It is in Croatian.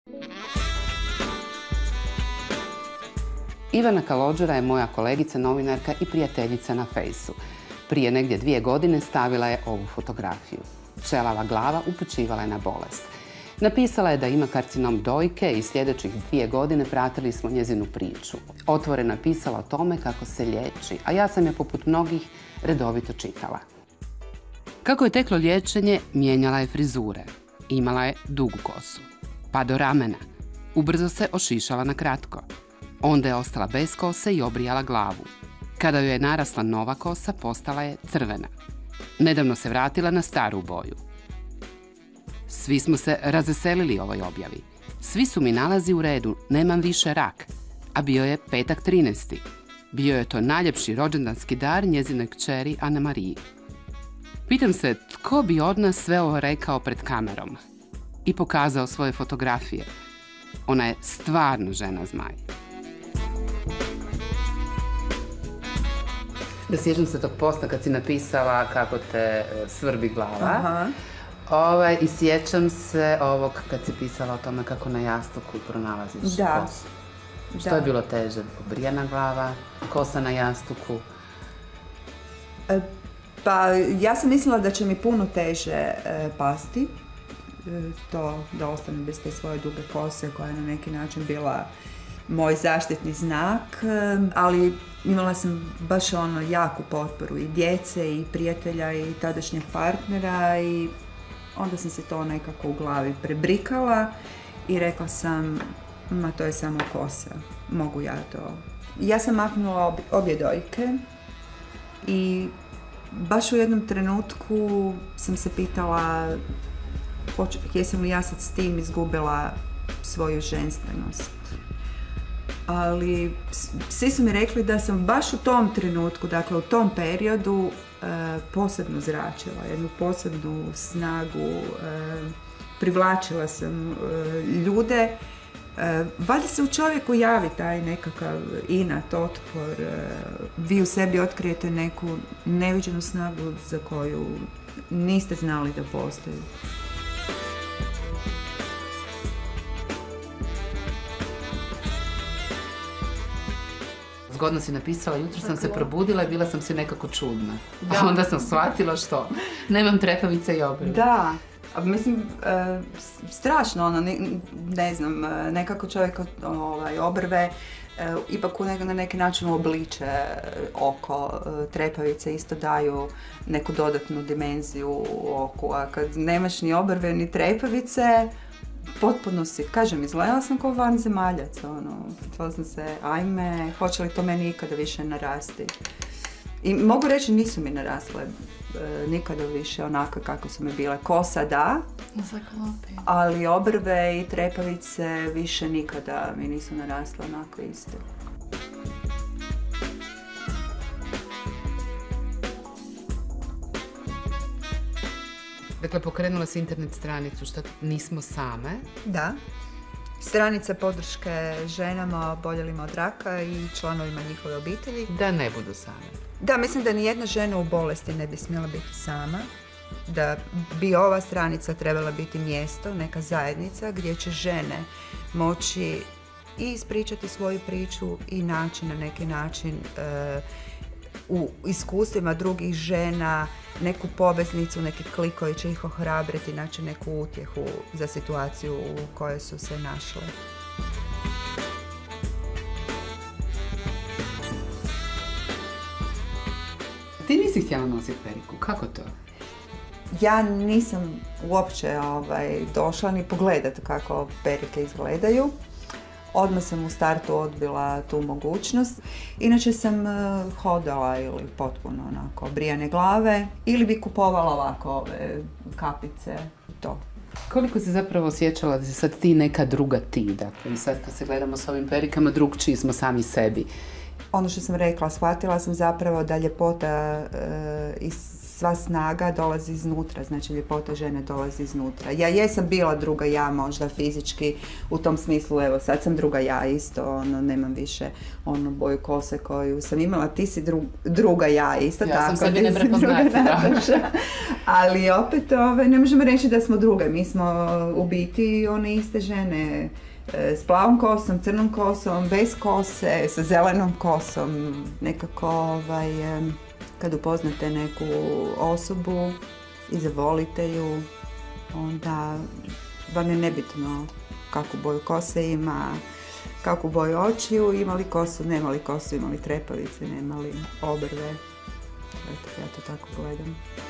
Ivana Kalođera je moja kolegica, novinarka i prijateljica na Fejsu. Prije negdje 2 godine stavila je ovu fotografiju. Ćelava glava upućivala je na bolest. Napisala je da ima karcinom dojke i sljedećih 2 godine pratili smo njezinu priču. Otvoreno je pisala o tome kako se liječi, a ja sam je poput mnogih redovito čitala. Kako je teklo liječenje, mijenjala je frizure. Imala je dugu kosu, pa do ramena. Ubrzo se ošišala na kratko. Onda je ostala bez kose i obrijala glavu. Kada joj je narasla nova kosa, postala je crvena. Nedavno se vratila na staru boju. Svi smo se razveselili ovoj objavi. Svi su mi nalazi u redu, nemam više rak. A bio je petak 13. Bio je to najljepši rođendanski dar njezinoj kćeri Ane-Mariji. Pitam se tko bi od nas sve ovo rekao pred kamerom i pokazao svoje fotografije. Ona je stvarno žena zmaj. Da sjećam se tog posta kad si napisala kako te svrbi glava. I sjećam se ovog kad si pisala o tome kako na jastuku pronalaziš kosu. Što je bilo teže? Obrijana glava, kosa na jastuku? Pa ja sam mislila da će mi puno teže pasti. To da ostanem bez te svoje duge kose koja je na neki način bila moj zaštitni znak, ali imala sam baš jaku potporu i djece i prijatelja i tadašnjeg partnera i onda sam se to nekako u glavi prebrikala i rekla sam, ma to je samo kosa, mogu ja to. Ja sam maknula obje dojke i baš u jednom trenutku sam se pitala jesam li ja sad s tim izgubila svoju ženstvenost. Ali svi su mi rekli da sam baš u tom trenutku, dakle u tom periodu, posebno zračila, jednu posebnu snagu, privlačila sam ljude. Valjda se u čovjeku javi taj nekakav inat, otpor, vi u sebi otkrijete neku neviđenu snagu za koju niste znali da postoji. Zgodno si napisala, jutro sam se probudila i bila sam si nekako čudna. A onda sam shvatila što nemam trepavice i obrve. Da, mislim, strašno, ne znam, nekako čovjek obrve ipak na neki način obliče oko. Trepavice isto daju neku dodatnu dimenziju u oku, a kad nemaš ni obrve ni trepavice, potpuno si, kažem, izgledala sam kao vanzemaljac, pitala sam se, ajme, hoće li to meni ikada više narasti. I mogu reći, nisu mi narasle nikada više onako kako su mi bile. Kosa da, ali obrve i trepavice više nikada mi nisu narasle onako isto. Dakle, pokrenula si internet stranicu što nismo same. Da. Stranica podrške ženama oboljelima od raka i članovima njihove obitelji. Da ne budu same. Da, mislim da nijedna žena u bolesti ne bi smjela biti sama. Da bi ova stranica trebala biti mjesto, neka zajednica gdje će žene moći i ispričati svoju priču i naći na neki način u iskustvima drugih žena neku poveznicu, neki klik koji će ih ohrabriti, naći neku utjehu za situaciju u kojoj su se našle. Ti nisi htjela nositi periku, kako to? Ja nisam uopće došla ni pogledati kako perike izgledaju. Odmah sam u startu odbila tu mogućnost. Inače sam hodala ili potpuno onako obrijane glave ili bi kupovala ovako ove kapice, to. Koliko si zapravo osjećala da si sad ti neka druga ti? Dakle, i sad kad se gledamo s ovim perikama, drugčiji smo sami sebi. Ono što sam rekla, shvatila sam zapravo da ljepota sva snaga dolazi iznutra, znači ljepota žene dolazi iznutra. Ja jesam bila druga ja možda fizički, u tom smislu, evo sad sam druga ja isto, nemam više onu boju kose koju sam imala, ti si druga ja isto tako. Ja sam sebi ne prepoznati, da. Ali opet ne možemo reći da smo druge, mi smo u biti one iste žene, s plavom kosom, crnom kosom, bez kose, sa zelenom kosom, nekako kad upoznate neku osobu i zavolite ju, onda vam je nebitno kakvu boju kose ima, kakvu boju očiju, imali kosu, nemali kosu, imali trepavice, nemali obrve. Eto, ja to tako gledam.